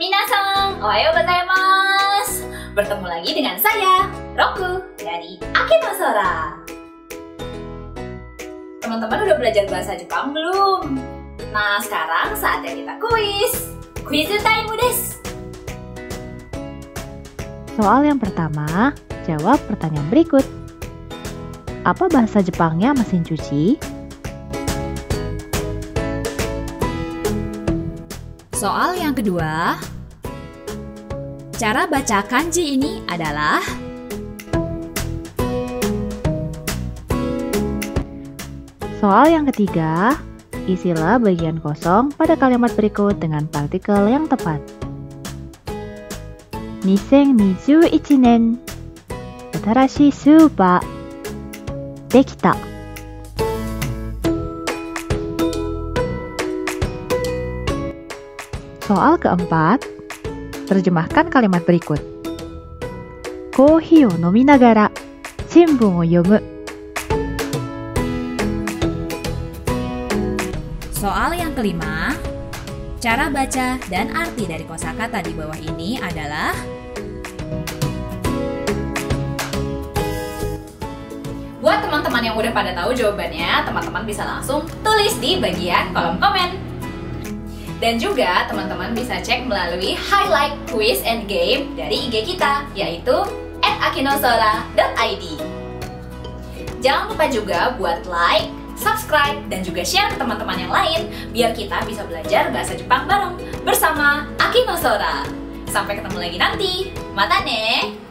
Minasan, ohayo gozaimasu. Bertemu lagi dengan saya, Roku, dari Akino Sora. Teman-teman udah belajar bahasa Jepang belum? Nah, sekarang saatnya kita kuis. Quiz time desu. Soal yang pertama, jawab pertanyaan berikut. Apa bahasa Jepangnya mesin cuci? Soal yang kedua, cara baca kanji ini adalah Soal yang ketiga, isilah bagian kosong pada kalimat berikut dengan partikel yang tepat. 2021年、新しいスーパー、できた。Soal keempat, terjemahkan kalimat berikut. コーヒーを飲みながら新聞を読む。 Soal yang kelima, cara baca dan arti dari kosakata di bawah ini adalah buat teman-teman yang udah pada tahu jawabannya, teman-teman bisa langsung tulis di bagian kolom komen. Dan juga teman-teman bisa cek melalui highlight quiz and game dari IG kita, yaitu @akinosora.id. Jangan lupa juga buat like, subscribe, dan juga share ke teman-teman yang lain biar kita bisa belajar bahasa Jepang bareng bersama Akino Sora. Sampai ketemu lagi nanti. Mata ne!